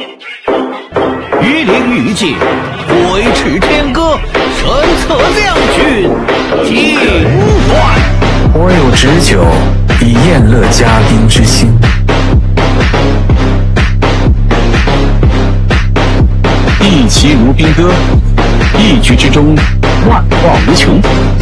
御林御界，挥斥天歌，神策将军，尽欢。 我有旨酒，以宴乐嘉宾之心。 一骑如兵歌，一举之中，万话无穷。